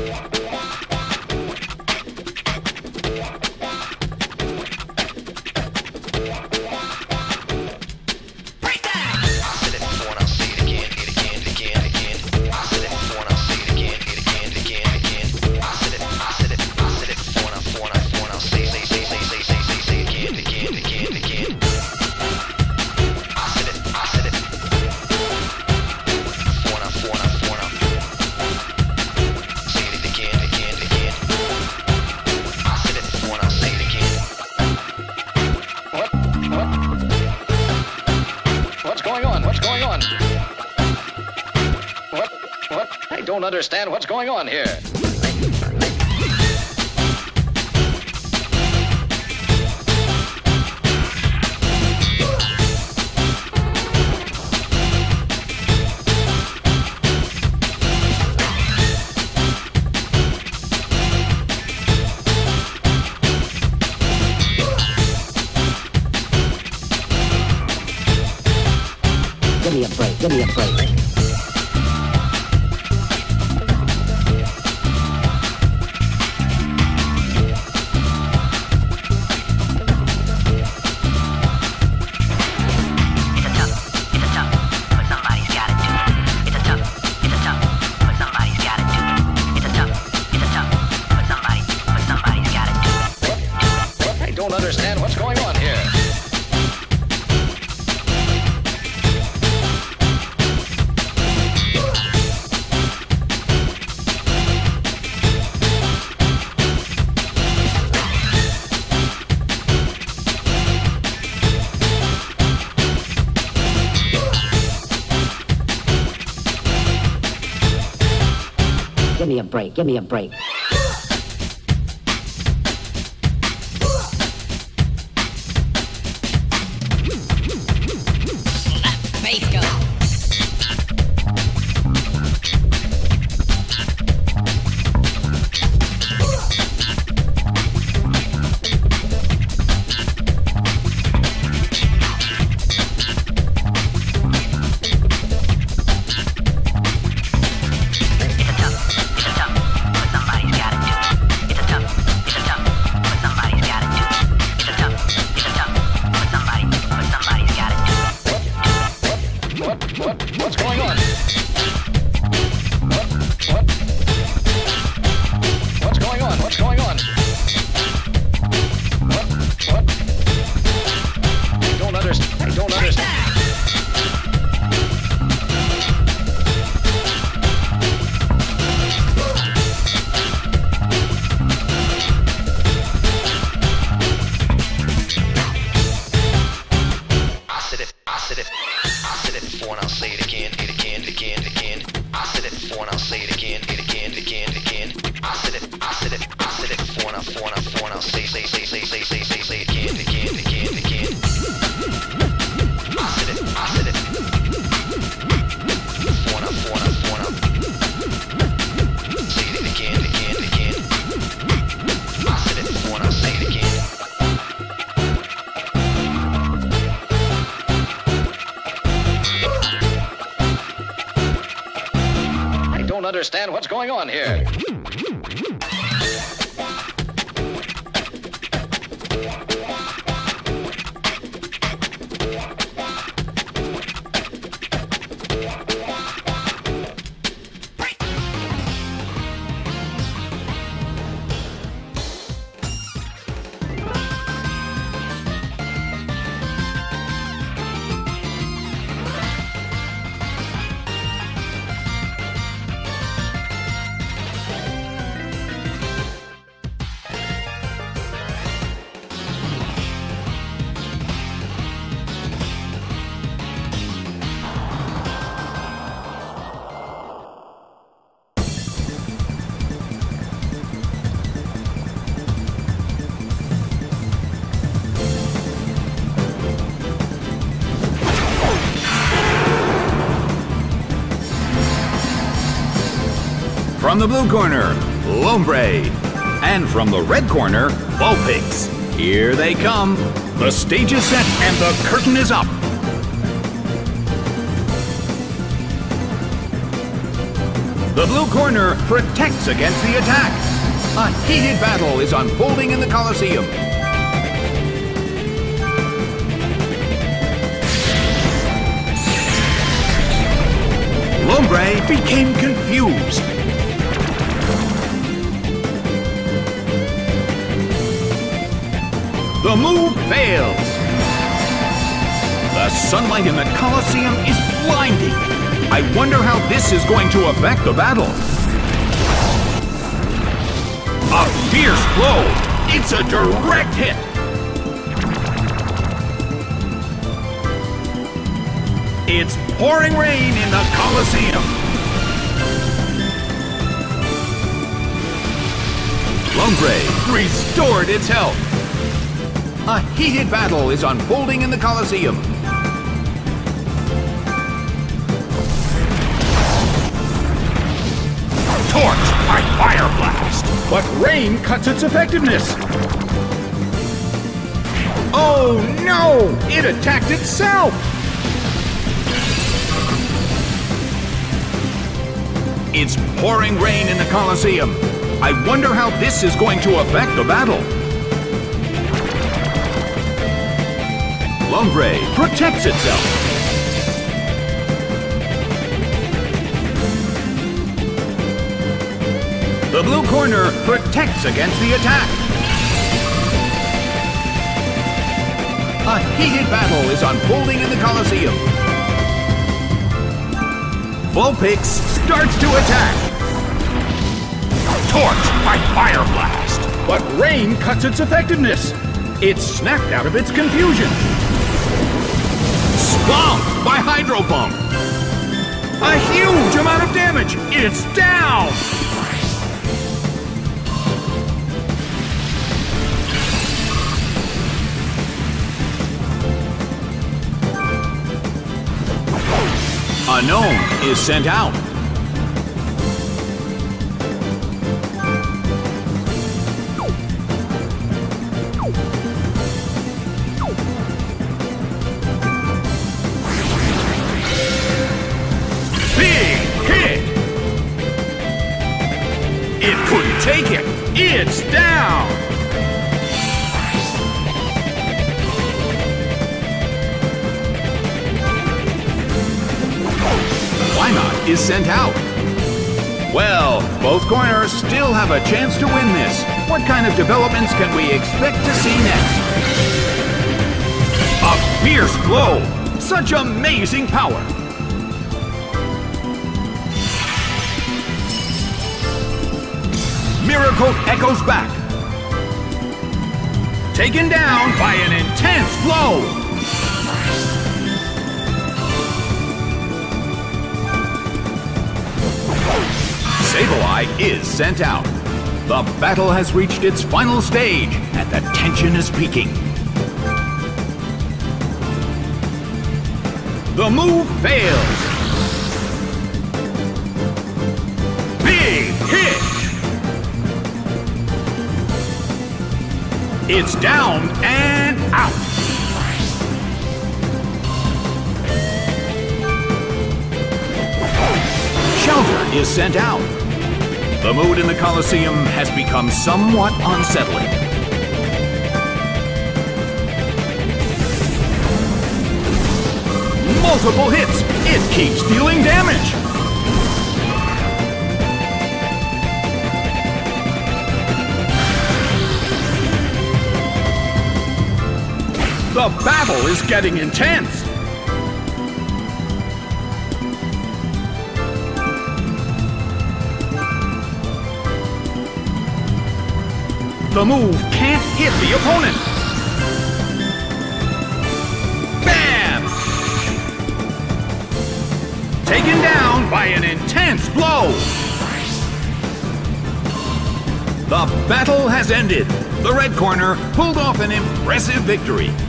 don't understand what's going on here. Give me a break, give me a break. Understand what's going on here. Give me a break, give me a break. What's going on? What's going on? What's going on? What? I don't understand. I don't understand. I said it before and I'll say it again, it again, it again, it again. I said it before and I'll say it again, it again, it again, it again. I said it before and I'll say it again, again, again, again. I said it before and I'll say it again, again, again. I said it before and I'll say it again. Understand what's going on here. From the blue corner, Lombre. And from the red corner, Vulpix. Here they come. The stage is set and the curtain is up. The blue corner protects against the attack. A heated battle is unfolding in the Colosseum. Lombre became confused. The move fails. The sunlight in the Colosseum is blinding. I wonder how this is going to affect the battle. A fierce blow. It's a direct hit. It's pouring rain in the Colosseum. Lombre restored its health. A heated battle is unfolding in the Colosseum. Torch by fire blast. But rain cuts its effectiveness. Oh no! It attacked itself! It's pouring rain in the Colosseum. I wonder how this is going to affect the battle. Lombre protects itself. The blue corner protects against the attack. A heated battle is unfolding in the Colosseum. Vulpix starts to attack. Torch by fire blast. But rain cuts its effectiveness. It's snapped out of its confusion. Swamped by Hydro Pump. A huge amount of damage. It's down. A gnome is sent out. Big hit! It couldn't take it. It's down. Wynot is sent out. Well, both corners still have a chance to win this. What kind of developments can we expect to see next? A fierce blow! Such amazing power! Miracle echoes back. Taken down by an intense blow! Sableye is sent out. The battle has reached its final stage, and the tension is peaking. The move fails. Big hit! It's down and out. Shelter is sent out. The mood in the Colosseum has become somewhat unsettling. Multiple hits! It keeps dealing damage! The battle is getting intense! The move can't hit the opponent! Bam! Taken down by an intense blow! The battle has ended! The red corner pulled off an impressive victory!